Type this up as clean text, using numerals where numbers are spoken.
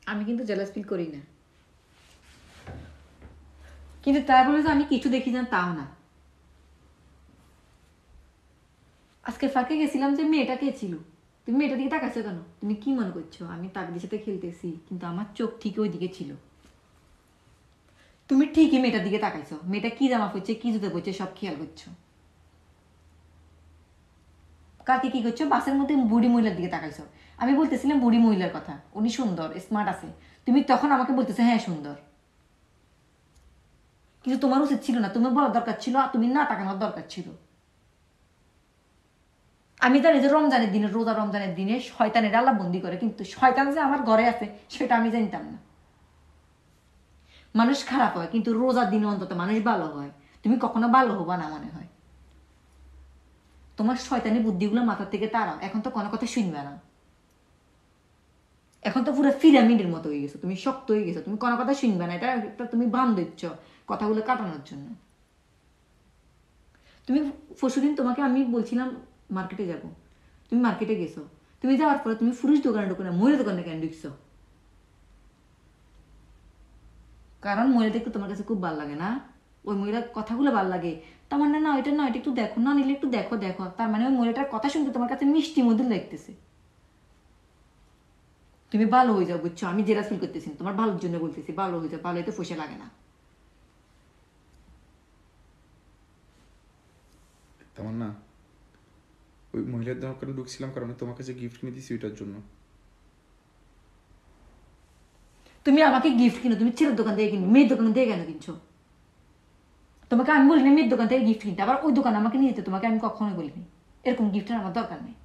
আমি কিন্তু jealous feel করি না, কিন্তু তাই বলে যে আমি কিছু দেখি না তাও না। আজকে ফাঁকে গেছিলাম যে মেয়েটা কে ছিল, তুমি মেয়েটার দিকে তাকাইছো কেন? তুমি কি মনে করছো আমি তাকদের সাথে খেলতেছি? কিন্তু আমার চোখ ঠিক ওই দিকে ছিল। তুমি ঠিকই মেয়েটার দিকে তাকাইছো, মেয়েটা কি জামা পড়ছে কি জুতো পড়ছে সব খেয়াল করছো। কালকে কি করছো, বাসের মধ্যে বুড়ি মহিলার দিকে তাকাইছো। আমি বলতেছিলাম বুড়ি মহিলার কথা, উনি সুন্দর স্মার্ট আছে, তুমি তখন আমাকে বলতেছো হ্যাঁ সুন্দর। কিন্তু তোমার উচিত ছিল না, তুমি বলার দরকার ছিল, আর তুমি না তাকানোর দরকার ছিল। আমি জানি যে রমজানের দিনে, রোজা রমজানের দিনে শয়তানের আল্লাহ বন্দি করে, কিন্তু শয়তান যে আমার ঘরে আছে সেটা আমি জানতাম না। মানুষ খারাপ হয় কিন্তু রোজার দিনে অন্তত মানুষ ভালো হয়। তুমি কখনো ভালো হবা না মনে হয়। তোমার শয়তানি বুদ্ধিগুলো মাথার থেকে তাড়াও, এখন তো কোনো কথা শুনবে না। এখন তো পুরো পিরামিডের মতো হয়ে গেছো, তুমি শক্ত হয়ে গেছো, তুমি কোনো কথা শুনবে না। এটা একটা তুমি বান দিচ্ছ কথাগুলো কাটানোর জন্য। তুমি পরশুদিন তোমাকে আমি বলছিলাম মার্কেটে যাব, তুমি মার্কেটে গেছো, তুমি যাওয়ার পরে তুমি পুরুষ দোকানে ঢুকো না, মহিলা দোকানে কেন ঢুকছো? কারণ মহিলা দেখতে তোমার কাছে খুব ভালো লাগে না, ওই মহিলার কথাগুলো ভালো লাগে। তার মানে না এটা না, এটা একটু দেখো না, নিলে একটু দেখো দেখো, তার মানে ওই মহিলাটার কথা শুনতে তোমার কাছে মিষ্টি মধুর লাগতেছে। তুমি ভালো হয়ে যাও বুঝছো, আমি জেলাস ফিল করতেছি, তোমার ভালোর জন্য বলতেছি, ভালো হয়ে যাও, ভালো হইতে পয়সা লাগে না। তেমন না, ওই মহিলার দোকানে ঢুকছিলাম কারণ তোমার কাছে গিফট কিনে দিছি ওইটার জন্য। তুমি আমাকে গিফট কিনো, তুমি ছেলের দোকান থেকে কিনো, মেয়ের দোকান থেকে কেন কিনছো? তোমাকে আমি বলিনি মেয়ের দোকান থেকে গিফট কিনতে, আবার ওই দোকানে আমাকে নিয়ে যেতে তোমাকে আমি কখনোই বলিনি। এরকম গিফটের আমার দরকার নেই।